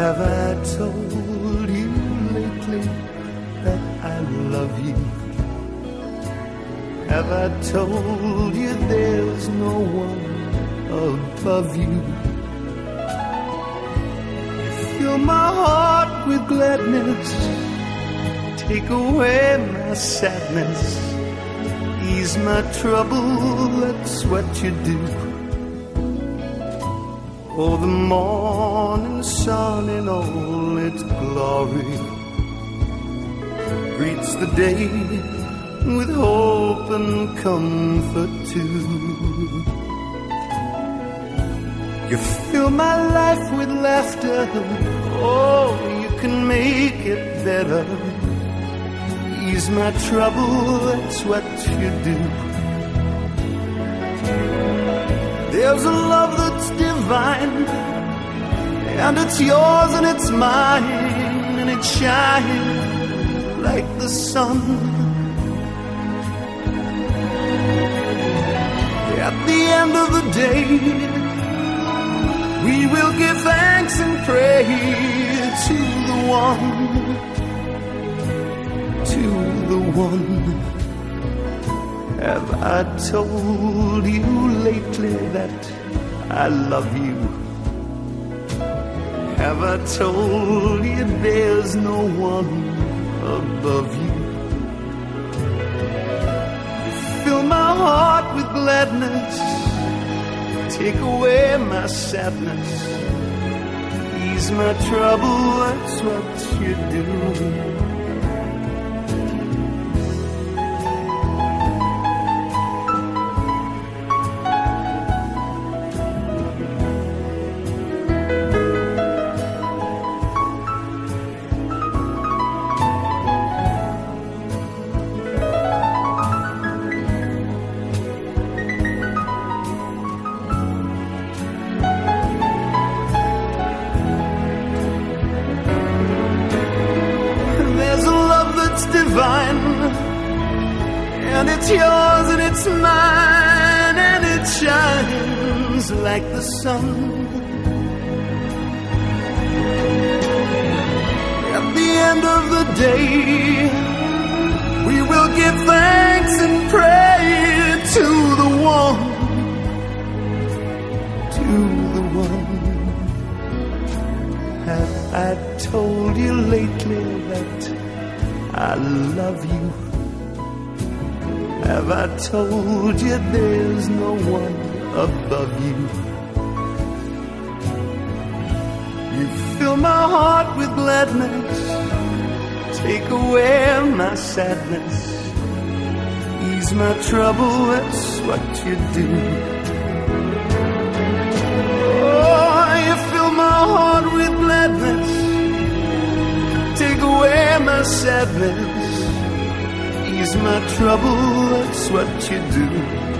Have I told you lately that I love you? Have I told you there's no one above you? You fill my heart with gladness, take away my sadness, ease my trouble, that's what you do. Oh, the morning sun in all its glory greets the day with hope and comfort too. You fill my life with laughter, oh, you can make it better. Ease my trouble, that's what you do. There's a love that's divine, and it's yours and it's mine, and it shines like the sun. At the end of the day, we will give thanks and pray to the one, to the one. Have I told you lately that I love you? Have I told you there's no one above you? You fill my heart with gladness, take away my sadness, ease my trouble, that's what you do. Divine, and it's yours and it's mine, and it shines like the sun. At the end of the day, we will give thanks and pray to the one, to the one. Have I told you lately that I love you? Have I told you there's no one above you? You fill my heart with gladness, take away my sadness, ease my trouble, that's what you do. Oh, you fill my heart with gladness, take away my sadness, ease my trouble, that's what you do.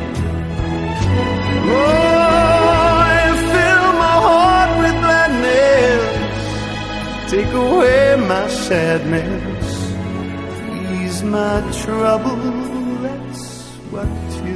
Oh, you fill my heart with gladness, take away my sadness, ease my trouble, that's what you do.